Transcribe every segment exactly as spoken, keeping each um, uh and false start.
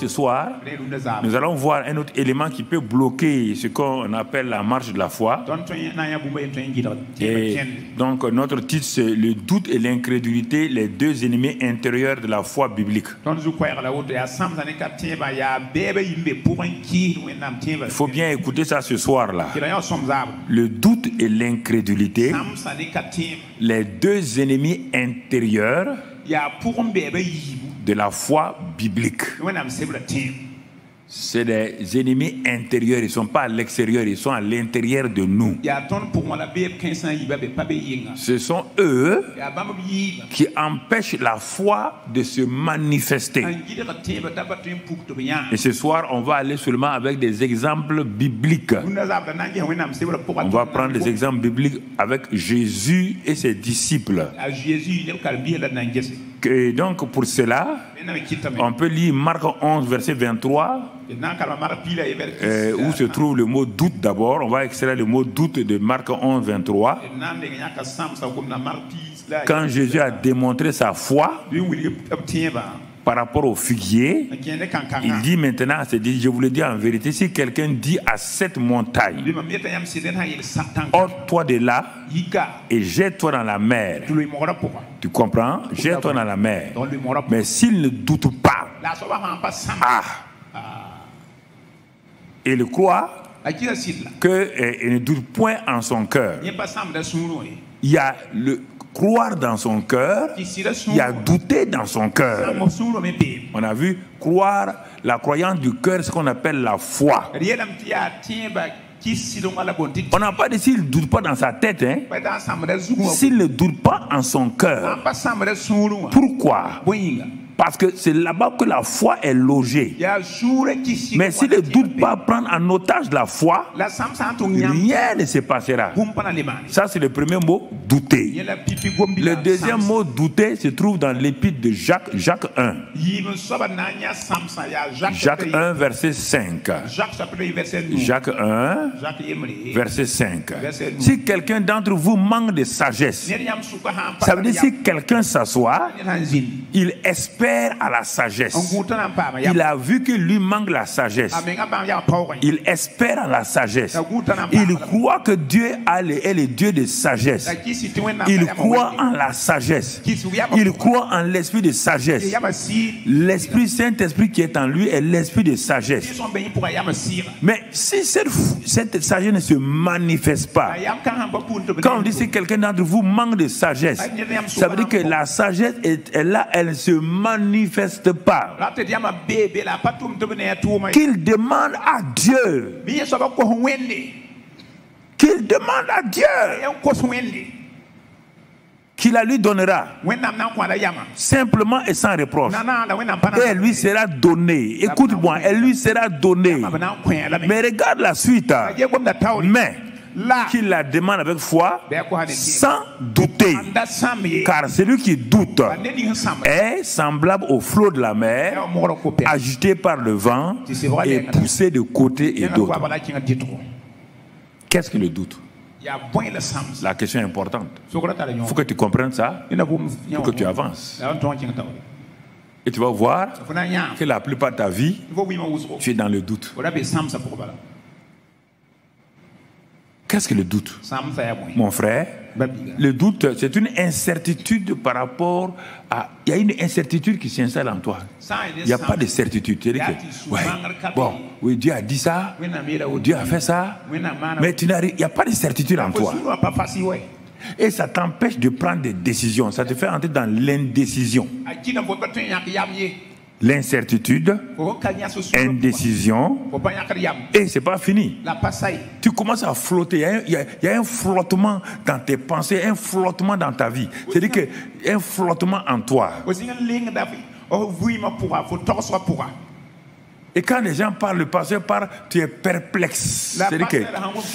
ce soir, nous allons voir un autre élément qui peut bloquer ce qu'on appelle la marche de la foi. Et donc notre titre c'est le doute et l'incrédulité, les deux ennemis intérieurs de la foi biblique. Il faut bien écouter ça ce soir-là. Le doute et l'incrédulité, les deux ennemis intérieurs de la foi biblique. C'est des ennemis intérieurs, ils ne sont pas à l'extérieur, ils sont à l'intérieur de nous. Ce sont eux qui empêchent la foi de se manifester. Et ce soir, on va aller seulement avec des exemples bibliques. On va prendre des exemples bibliques avec Jésus et ses disciples. Et donc pour cela, on peut lire Marc onze, verset vingt-trois, euh, où se trouve le mot doute d'abord. On va extraire le mot doute de Marc onze, vingt-trois. Quand Jésus a démontré sa foi par rapport au figuier, il dit maintenant à ses disciples, je vous le dis en vérité, si quelqu'un dit à cette montagne, ôte-toi de là et jette-toi dans la mer. Tu comprends? Jette-toi dans la mer. Mais s'il ne doute pas, ah, et il croit qu'il ne doute point en son cœur, il y a le croire dans son cœur, il y a douter dans son cœur. On a vu croire, la croyance du cœur, ce qu'on appelle la foi. On n'a pas dit s'il ne doute pas dans sa tête, hein? S'il ne doute pas en son cœur. Pourquoi? Parce que c'est là-bas que la foi est logée. Mais s'il ne doute pas prendre en otage la foi, rien ne se passera. Ça, c'est le premier mot, douter. Le deuxième mot, douter, se trouve dans l'épître de Jacques, Jacques un. Jacques un, verset cinq. Jacques un, verset cinq. Si quelqu'un d'entre vous manque de sagesse, ça veut dire si quelqu'un s'assoit, il espère à la sagesse. Il a vu que lui manque la sagesse. Il espère à la sagesse. Il croit que Dieu est le Dieu de sagesse. Il croit en la sagesse. Il croit en l'esprit de sagesse. L'esprit Saint-Esprit qui est en lui est l'esprit de sagesse. Mais si cette, cette sagesse ne se manifeste pas, quand on dit que quelqu'un d'entre vous manque de sagesse, ça veut dire que la sagesse est, est là, elle ne se manifeste pas. Qu'il demande à Dieu. Qu'il demande à Dieu. Qu'il la lui donnera. Simplement et sans reproche. Et elle lui sera donnée. Écoute-moi, elle lui sera donnée. Mais regarde la suite. Mais qu'il la demande avec foi, sans douter. Car celui qui doute est semblable au flot de la mer, agité par le vent et poussé de côté et d'autre. Qu'est-ce que le doute? La question est importante. Il faut que tu comprennes ça pour que tu avances. Et tu vas voir que la plupart de ta vie, tu es dans le doute. Qu'est-ce que le doute? Mon frère, le doute, c'est une incertitude par rapport à... Il y a une incertitude qui s'installe en toi. Il n'y a pas de certitude. C'est-à-dire que, ouais, bon, oui, Dieu a dit ça, Dieu a fait ça, mais tu n'as, il n'y a pas de certitude en toi. Et ça t'empêche de prendre des décisions. Ça te fait entrer dans l'indécision. L'incertitude, indécision, et c'est pas fini. Tu commences à flotter. Il y a un, il y a, il y a un flottement dans tes pensées, un flottement dans ta vie. C'est-à-dire que un flottement en toi. Et quand les gens parlent, le pasteur parle, tu es perplexe. C'est-à-dire que,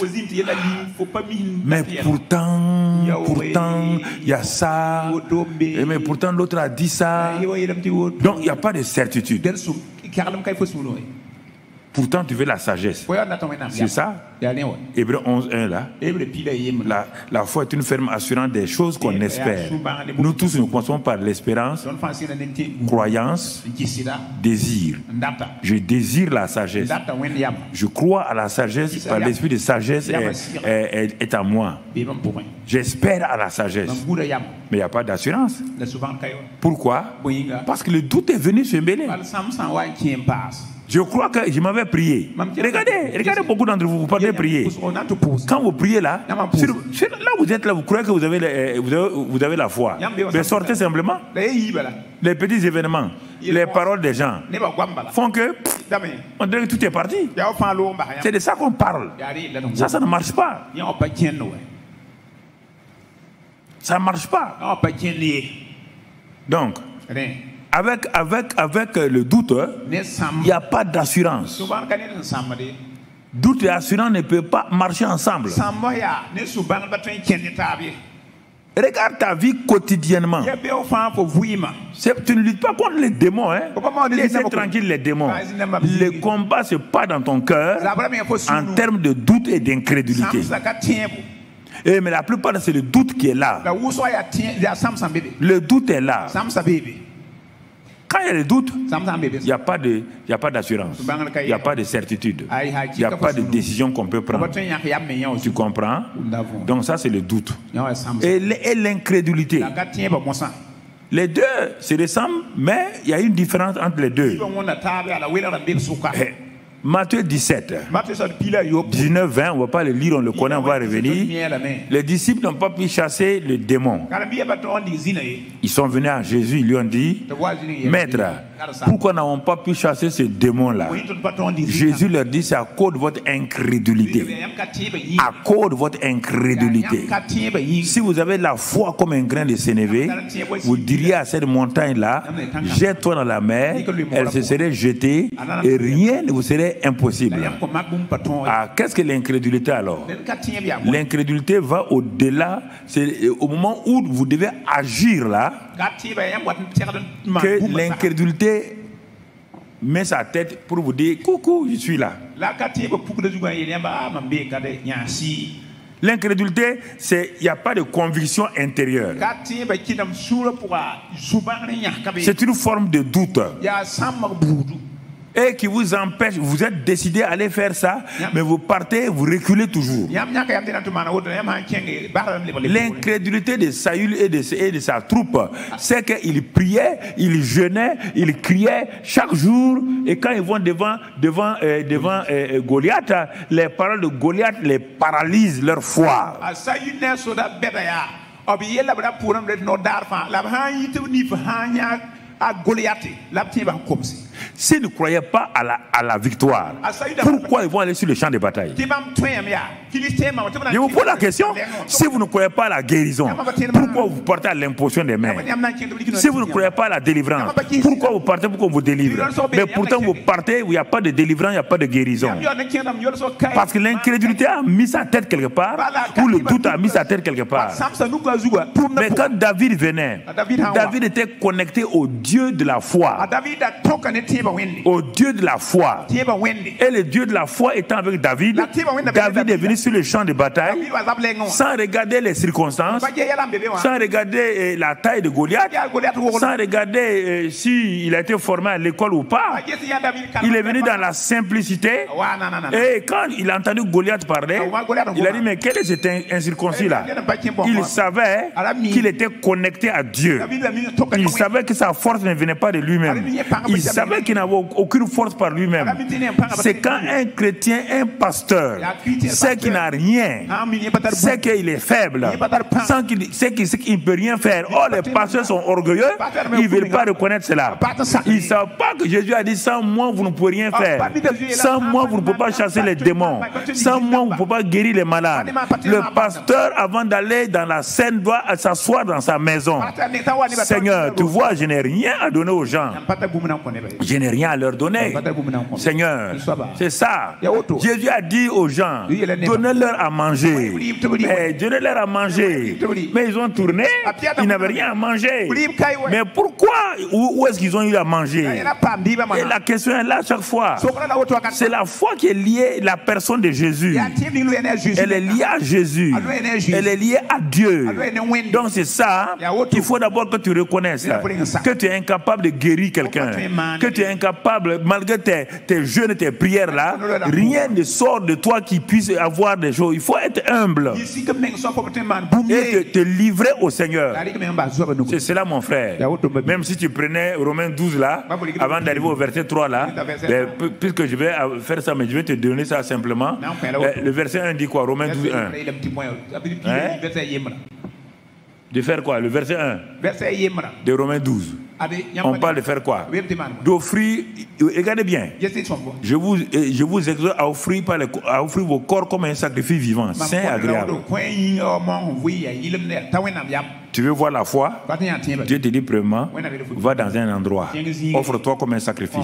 mais pourtant, pourtant, il y a ça, et mais pourtant l'autre a dit ça. Donc il n'y a pas de certitude. Pourtant, tu veux la sagesse. C'est ça? Hébreux onze, un là. La, la foi est une ferme assurance des choses qu'on espère. Nous tous, nous commençons par l'espérance, croyance, désir. Je désire la sagesse. Je crois à la sagesse, par l'esprit de sagesse est, est, est, est à moi. J'espère à la sagesse. Mais il n'y a pas d'assurance. Pourquoi? Parce que le doute est venu se mêler. Je crois que je m'avais prié. Regardez, regardez beaucoup d'entre vous, vous parlez de prier. Quand vous priez là, sur, sur, là vous êtes là, vous croyez que vous avez, les, vous avez, vous avez la foi. Mais sortez simplement. Les petits événements, les paroles des gens font que on dirait que tout est parti. C'est de ça qu'on parle. Ça, ça ne marche pas. Ça ne marche pas. Donc, Avec, avec, avec le doute, il n'y a pas d'assurance. Doute et assurance ne peuvent pas marcher ensemble. Regarde ta vie quotidiennement. Tu ne luttes pas contre les démons. Hein? Laissez tranquille les démons. Le combat se passe dans ton cœur en termes de doute et d'incrédulité. Et mais la plupart, c'est le doute qui est là. Le doute est là. Quand il y a des doutes, il n'y a pas de, il n'y a pas d'assurance, il n'y a pas de certitude, il n'y a pas de décision qu'on peut prendre. Tu comprends? Donc ça c'est le doute. Et l'incrédulité. Les deux se ressemblent, mais il y a une différence entre les deux. Matthieu dix-sept, dix-neuf, vingt, on ne va pas le lire, on le connaît, on va revenir. Les disciples n'ont pas pu chasser le démon. Ils sont venus à Jésus, ils lui ont dit, Maître, pourquoi n'avons pas pu chasser ce démon-là? Jésus leur dit, c'est à cause de votre incrédulité. À cause de votre incrédulité. Si vous avez la foi comme un grain de sénévé, vous diriez à cette montagne-là, jette-toi dans la mer, elle se serait jetée et rien ne vous serait impossible. Ah, qu'est-ce que l'incrédulité alors? L'incrédulité va au-delà. C'est au moment où vous devez agir là que l'incrédulité met sa tête pour vous dire coucou, je suis là. L'incrédulité, c'est il n'y a pas de conviction intérieure. C'est une forme de doute. Et qui vous empêche, vous êtes décidé à aller faire ça, mais vous partez, vous reculez toujours. L'incrédulité de Saül et de, et de sa troupe, c'est qu'il priait, il jeûnait, il criait chaque jour, et quand ils vont devant, devant, euh, devant euh, Goliath, les paroles de Goliath les paralysent leur foi. S'ils ne croyaient pas à la, à la victoire, pourquoi ils vont aller sur le champ de bataille? Je vous pose la question. Si vous ne croyez pas à la guérison, pourquoi vous partez à l'imposition des mains? Si vous ne croyez pas à la délivrance, pourquoi vous partez pour qu'on vous délivre? Mais pourtant vous partez où il n'y a pas de délivrance, il n'y a pas de guérison. Parce que l'incrédulité a mis sa tête quelque part, ou le doute a mis sa tête quelque part. Mais quand David venait, David était connecté au Dieu de la foi. Au Dieu de la foi. Et le Dieu de la foi étant avec David, David est venu sur le champ de bataille sans regarder les circonstances, sans regarder la taille de Goliath, sans regarder s'il a été formé à l'école ou pas. Il est venu dans la simplicité. Et quand il a entendu Goliath parler, il a dit, mais quel est cet incirconcis là? Il savait qu'il était connecté à Dieu. Il savait que sa force ne venait pas de lui-même. Il savait qu'il n'avait aucune force par lui-même. C'est quand un chrétien, un pasteur, sait qu'il n'a rien, sait qu'il est faible, sait qu'il ne peut rien faire. Oh, les pasteurs sont orgueilleux, ils ne veulent pas reconnaître cela. Ils ne savent pas que Jésus a dit, sans moi, vous ne pouvez rien faire. Sans moi, vous ne pouvez pas chasser les démons. Sans moi, vous ne pouvez pas guérir les malades. Le pasteur, avant d'aller dans la scène, doit s'asseoir dans sa maison. Seigneur, tu vois, je n'ai rien à donner aux gens. Je n'ai n'ai rien à leur donner. Seigneur, c'est ça. Jésus a dit aux gens, donnez-leur à manger. Mais donnez-leur à manger. Mais ils ont tourné, ils n'avaient rien à manger. Mais pourquoi? Où, où est-ce qu'ils ont eu à manger? Et la question est là chaque fois. C'est la foi qui est liée à la personne de Jésus. Elle est liée à Jésus. Elle est liée à Dieu. Donc c'est ça qu'il faut d'abord que tu reconnaisses. Que tu es incapable de guérir quelqu'un. Que tu es incapable, malgré tes, tes jeûnes et tes prières là, rien ne sort de toi qui puisse avoir des choses. Il faut être humble et te, te livrer au Seigneur. C'est cela mon frère. Même si tu prenais Romains douze là, avant d'arriver au verset trois là, ben, puisque je vais faire ça, mais je vais te donner ça simplement. Le verset un dit quoi? Romains douze, un. Hein? De faire quoi? Le verset un de Romains douze. On parle de faire quoi? D'offrir, regardez bien, je vous, je vous exhorte à offrir, par les, à offrir vos corps comme un sacrifice vivant, saint et agréable. Tu veux voir la foi? Dieu te dit premièrement, va dans un endroit, offre-toi comme un sacrifice.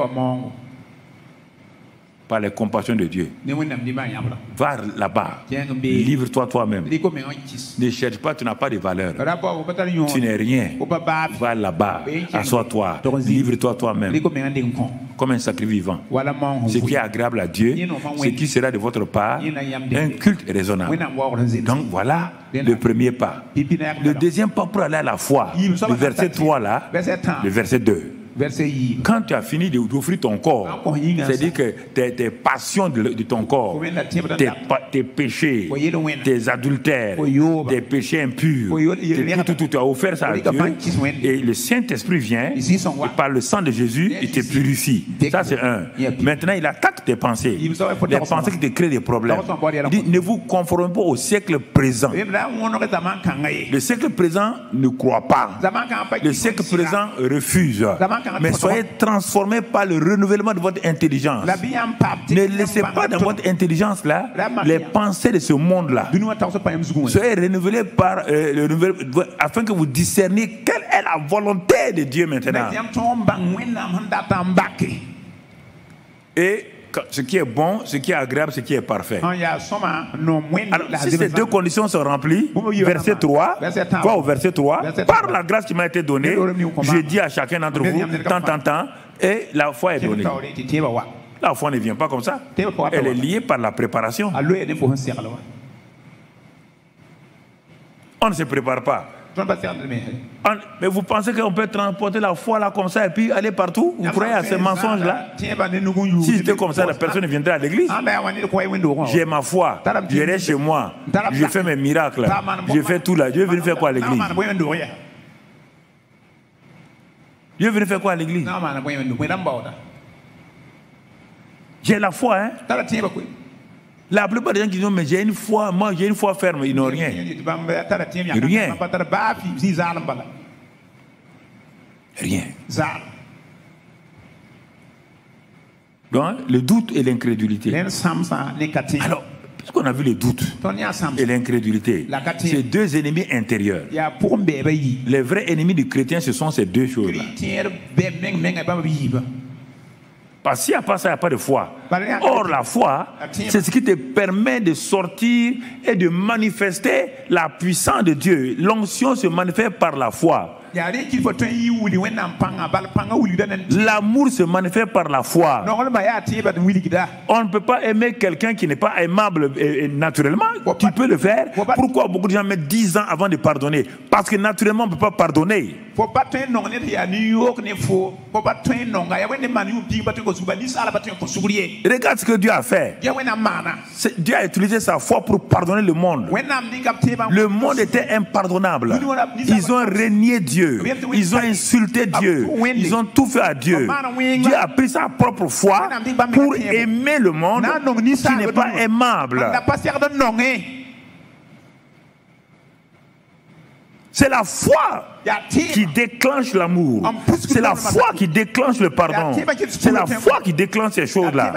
Par les compassions de Dieu. Va là-bas. Livre-toi toi-même. Ne cherche pas, tu n'as pas de valeur. Tu n'es rien. Va là-bas. Assois-toi. Livre-toi toi-même. Comme un sacrifice vivant. Ce qui est agréable à Dieu, ce qui sera de votre part un culte raisonnable. Donc voilà le premier pas. Le deuxième pas pour aller à la foi. Le verset trois là, le verset deux. Quand tu as fini d'offrir ton corps, c'est-à-dire que tes, tes passions de, de ton corps, tes, tes péchés, tes adultères, tes péchés impurs, tes, tout, tout, tout, tu as offert ça à Dieu, et le Saint-Esprit vient, et par le sang de Jésus, il te purifie. Ça c'est un. Maintenant, il attaque tes pensées, les pensées qui te créent des problèmes. Il dit, ne vous conformez pas au siècle présent. Le siècle présent ne croit pas. Le siècle présent refuse. Mais soyez transformés par le renouvellement de votre intelligence. Ne laissez pas dans votre intelligence là les pensées de ce monde là. Soyez renouvelés par euh, le renouvellement, afin que vous discerniez quelle est la volonté de Dieu maintenant. Et ce qui est bon, ce qui est agréable, ce qui est parfait. Alors, si ces deux conditions sont remplies, verset trois, quoi au verset trois, par la grâce qui m'a été donnée, je dis à chacun d'entre vous, tant, tant, tant, et la foi est donnée. La foi ne vient pas comme ça. Elle est liée par la préparation. On ne se prépare pas. Mais vous pensez qu'on peut transporter la foi là comme ça et puis aller partout? Vous croyez à ces mensonges là? Si c'était comme ça, la personne viendrait à l'église. J'ai ma foi, j'irai chez moi, je fais mes miracles, je fais tout là. Dieu est venu faire quoi à l'église? Dieu est venu faire quoi à l'église? J'ai la foi, hein? La plupart des gens qui disent, mais j'ai une foi, moi j'ai une foi ferme, ils n'ont rien. Rien. Rien. Donc, le doute et l'incrédulité. Alors, puisqu'on a vu le doute et l'incrédulité, c'est deux ennemis intérieurs. Les vrais ennemis du chrétien, ce sont ces deux choses-là. Parce que s'il n'y a pas ça, il n'y a pas de foi. Or, la foi, c'est ce qui te permet de sortir et de manifester la puissance de Dieu. L'onction se manifeste par la foi. L'amour se manifeste par la foi. On ne peut pas aimer quelqu'un qui n'est pas aimable naturellement. Tu peux le faire. Pourquoi beaucoup de gens mettent dix ans avant de pardonner? Parce que naturellement on ne peut pas pardonner. Regarde ce que Dieu a fait. Dieu a utilisé sa foi pour pardonner le monde. Le monde était impardonnable. Ils ont renié Dieu. Ils ont insulté Dieu. Ils ont tout fait à Dieu. Dieu a pris sa propre foi pour aimer le monde qui n'est pas aimable. C'est la foi qui déclenche l'amour. C'est la foi qui déclenche le pardon. C'est la foi qui déclenche ces choses-là.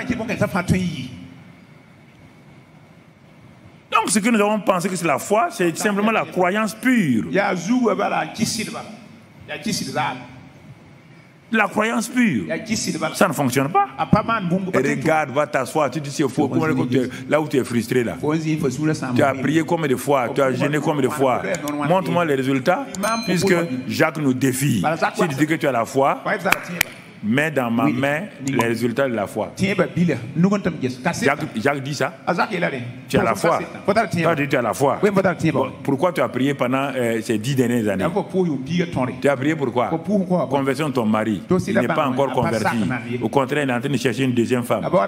Donc ce que nous avons pensé que c'est la foi, c'est simplement la croyance pure. La croyance pure, ça ne fonctionne pas. Et regarde, va t'asseoir, tu dis c'est faux. Là où tu es frustré là. Tu as prié combien de fois, tu as gêné combien de fois. Montre-moi les résultats, puisque Jacques nous défie. Si tu dis que tu as la foi, mets dans ma main les résultats de la foi. Jacques, Jacques dit ça. Tu as la foi. Tu as dit tu as la foi. Bon, pourquoi tu as prié pendant euh, ces dix dernières années? Tu as prié pourquoi? Conversion de ton mari. Il n'est pas encore converti. Au contraire, il est en train de chercher une deuxième femme. Euh,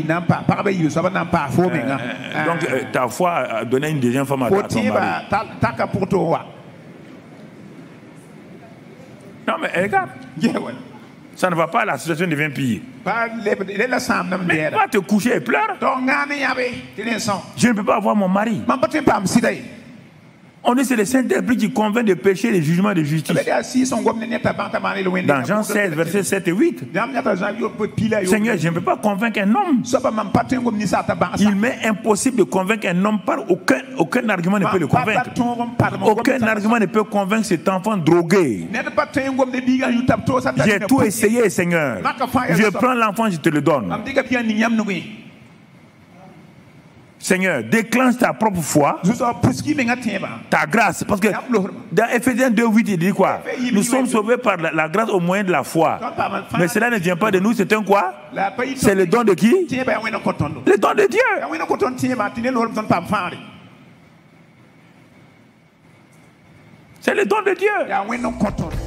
euh, donc euh, ta foi a donné une deuxième femme à, à ton mari. Non mais regarde. Ça ne va pas, la situation devient pire. Mais va te coucher et pleure. Je ne peux pas avoir mon mari. On dit que c'est le Saint-Esprit qui convainc de péché et de jugement et de justice. Dans Jean seize, versets sept et huit. Seigneur, je ne peux pas convaincre un homme. Il m'est impossible de convaincre un homme par aucun, aucun argument ne peut le convaincre. Aucun argument ne peut convaincre cet enfant drogué. J'ai tout essayé, Seigneur. Je prends l'enfant, je te le donne. Seigneur, déclenche ta propre foi, ta grâce. Parce que dans Ephésiens deux huit, il dit quoi? Nous sommes sauvés par la, la grâce au moyen de la foi. Mais cela ne vient pas de nous, c'est un quoi? C'est le don de qui? Le don de Dieu. C'est le don de Dieu.